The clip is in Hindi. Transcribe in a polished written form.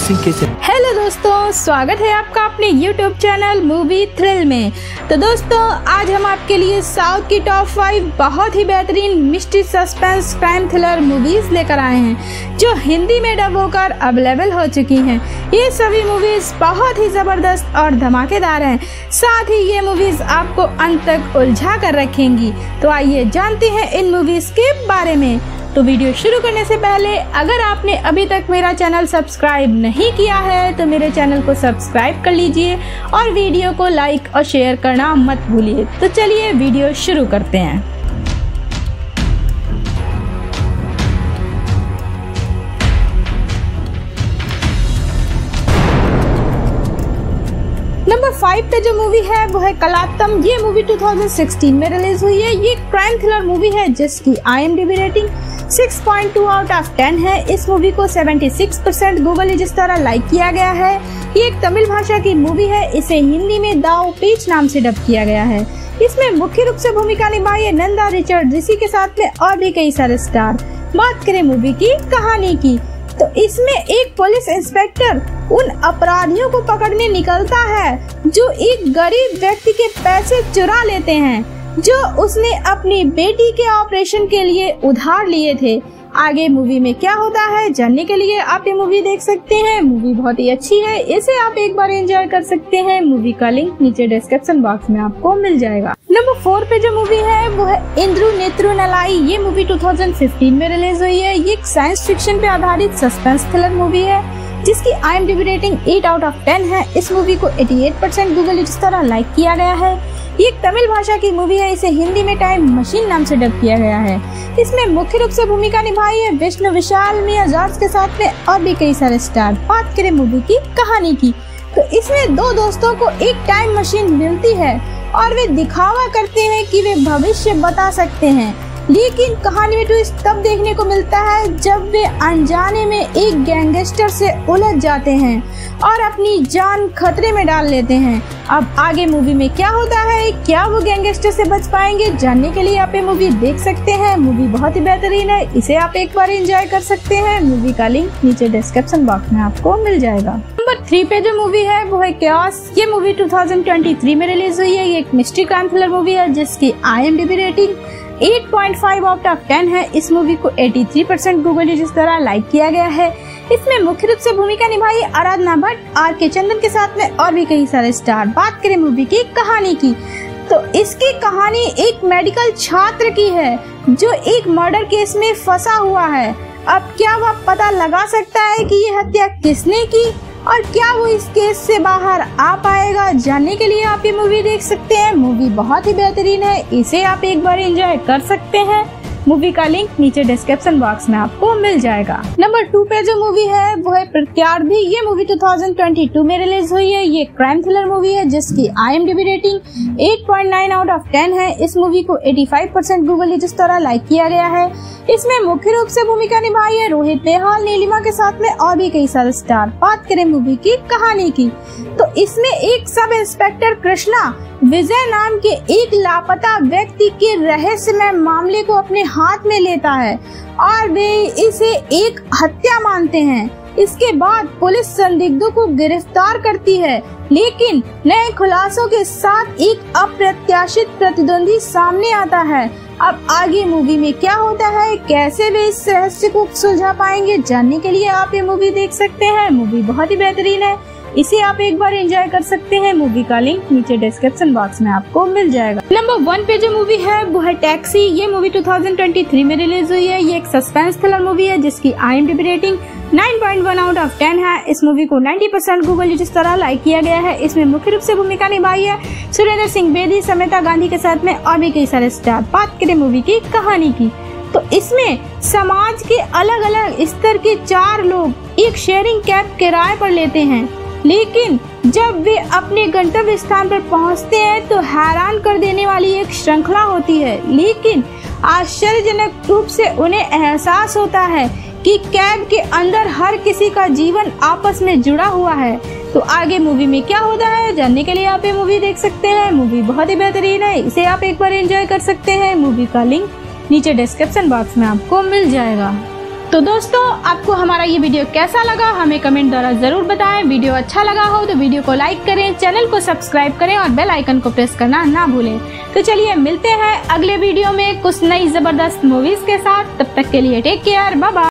सिंह के हेलो दोस्तों, स्वागत है आपका अपने YouTube चैनल मूवी थ्रिल में। तो दोस्तों, आज हम आपके लिए साउथ की टॉप 5 बहुत ही बेहतरीन mystery suspense crime thriller movies लेकर आए हैं, जो हिंदी में डब होकर अवेलेबल हो चुकी हैं। ये सभी मूवीज बहुत ही जबरदस्त और धमाकेदार हैं। साथ ही ये मूवीज आपको अंत तक उलझा कर रखेंगी। तो आइए जानते हैं इन मूवीज के बारे में। तो वीडियो शुरू करने से पहले अगर आपने अभी तक मेरा चैनल सब्सक्राइब नहीं किया है तो मेरे चैनल को सब्सक्राइब कर लीजिए और वीडियो को लाइक और शेयर करना मत भूलिए। तो चलिए वीडियो शुरू करते हैं। नंबर 5 पे जो मूवी है वो है कलात्तम। ये मूवी 2016 में रिलीज हुई है। ये क्राइम थ्रिलर मूवी है जिसकी IMDb रेटिंग 6.2 आउट ऑफ 10 है। इस मूवी को 76% गूगल रजिस्टर लाइक किया गया है। ये एक तमिल भाषा की मूवी है। इसे हिंदी में दाव पेच नाम से डब किया गया है। इसमें मुख्य रूप से भूमिका निभाई है नंदा रिचर्ड ऋषि के साथ में और भी कई सारे स्टार। बात करें मूवी की कहानी की तो इसमें एक पुलिस इंस्पेक्टर उन अपराधियों को पकड़ने निकलता है जो एक गरीब व्यक्ति के पैसे चुरा लेते हैं, जो उसने अपनी बेटी के ऑपरेशन के लिए उधार लिए थे। आगे मूवी में क्या होता है जानने के लिए आप ये मूवी देख सकते हैं। मूवी बहुत ही अच्छी है, इसे आप एक बार एंजॉय कर सकते हैं। मूवी का लिंक नीचे डिस्क्रिप्शन बॉक्स में आपको मिल जाएगा। नंबर 4 पे जो मूवी है वो है इंद्रू नेत्रु नलाई। ये मूवी 2015 में रिलीज हुई है। ये एक साइंस फिक्शन पे आधारित सस्पेंस थ्रिलर मूवी है जिसकी IMDb रेटिंग 8 आउट ऑफ 10 है। इस मूवी को 88% गूगल रजिस्टर लाइक किया गया है। ये एक तमिल भाषा की मूवी है। इसे हिंदी में टाइम मशीन नाम से डब किया गया है। इसमें मुख्य रूप से भूमिका निभाई है विष्णु विशाल, मिया जॉर्ज के साथ में और भी कई सारे स्टार। बात करें मूवी की कहानी की तो इसमें दो दोस्तों को एक टाइम मशीन मिलती है और वे दिखावा करते हैं कि वे भविष्य बता सकते हैं, लेकिन कहानी में ट्विस्ट तब देखने को मिलता है जब वे अनजाने में एक गैंगस्टर से उलझ जाते हैं और अपनी जान खतरे में डाल लेते हैं। अब आगे मूवी में क्या होता है, क्या वो गैंगस्टर से बच पाएंगे, जानने के लिए आप ये मूवी देख सकते हैं। मूवी बहुत ही बेहतरीन है, इसे आप एक बार एंजॉय कर सकते हैं। मूवी का लिंक नीचे डिस्क्रिप्शन बॉक्स में आपको मिल जाएगा। नंबर 3 पे जो मूवी है वो है कैओस। ये मूवी 2023 में रिलीज हुई है। ये एक मिस्ट्री क्राइम थ्रिलर मूवी है जिसकी IMDb रेटिंग 8.5 आउट ऑफ 10 है। इस मूवी को 83% गूगल रजिस्टर लाइक किया गया है। इसमें मुख्य रूप से भूमिका निभाई आराधना भट्ट, RK चंदन के साथ में और भी कई सारे स्टार। बात करें मूवी की कहानी की तो इसकी कहानी एक मेडिकल छात्र की है जो एक मर्डर केस में फंसा हुआ है। अब क्या वह पता लगा सकता है कि ये हत्या किसने की और क्या वो इस केस से बाहर आ पाएगा, जानने के लिए आप ये मूवी देख सकते हैं। मूवी बहुत ही बेहतरीन है, इसे आप एक बार एंजॉय कर सकते हैं। मूवी का लिंक नीचे डिस्क्रिप्शन बॉक्स में आपको मिल जाएगा। नंबर 2 पे जो मूवी है वो है प्रत्यार्थी। ये मूवी 2022 में रिलीज हुई है। ये क्राइम थ्रिलर मूवी है जिसकी IMDb रेटिंग 8.9 आउट ऑफ 10 है। इस मूवी को 85% गूगल रजिस्टर लाइक किया गया है। इसमें मुख्य रूप से भूमिका निभाई है रोहित बेहाल, नीलिमा के साथ में और भी कई सारे स्टार। बात करें मूवी की कहानी की तो इसमें एक सब इंस्पेक्टर कृष्णा विजय नाम के एक लापता व्यक्ति के रहस्यमय मामले को अपने हाथ में लेता है और वे इसे एक हत्या मानते हैं। इसके बाद पुलिस संदिग्धों को गिरफ्तार करती है, लेकिन नए खुलासों के साथ एक अप्रत्याशित प्रतिद्वंदी सामने आता है। अब आगे मूवी में क्या होता है, कैसे वे इस रहस्य को सुलझा पाएंगे, जानने के लिए आप ये मूवी देख सकते हैं। मूवी बहुत ही बेहतरीन है, इसे आप एक बार एंजॉय कर सकते हैं। मूवी का लिंक नीचे डिस्क्रिप्शन बॉक्स में आपको मिल जाएगा। नंबर 1 पे जो मूवी है वो है टैक्सी। ये मूवी 2023 में रिलीज हुई है। ये एक सस्पेंस थ्रिलर मूवी है जिसकी IMDb रेटिंग 9.1 आउट ऑफ 10 है। इस मूवी को 90% गूगल रजिस्टर लाइक किया गया है। इसमें मुख्य रूप से भूमिका निभाई है सुरेंद्र सिंह बेदी, समेता गांधी के साथ में और भी कई सारे स्टार। बात करें मूवी की कहानी की तो इसमें समाज के अलग अलग स्तर के 4 लोग एक शेयरिंग कैब किराए पर लेते हैं, लेकिन जब वे अपने गंतव्य स्थान पर पहुंचते हैं तो हैरान कर देने वाली एक श्रृंखला होती है। लेकिन आश्चर्यजनक रूप से उन्हें एहसास होता है कि कैब के अंदर हर किसी का जीवन आपस में जुड़ा हुआ है। तो आगे मूवी में क्या होता है जानने के लिए आप ये मूवी देख सकते हैं। मूवी बहुत ही बेहतरीन है, इसे आप एक बार एंजॉय कर सकते हैं। मूवी का लिंक नीचे डिस्क्रिप्शन बॉक्स में आपको मिल जाएगा। तो दोस्तों, आपको हमारा ये वीडियो कैसा लगा हमें कमेंट द्वारा जरूर बताएं। वीडियो अच्छा लगा हो तो वीडियो को लाइक करें, चैनल को सब्सक्राइब करें और बेल आइकन को प्रेस करना ना भूलें। तो चलिए मिलते हैं अगले वीडियो में कुछ नई जबरदस्त मूवीज के साथ। तब तक के लिए टेक केयर, बाय बाय।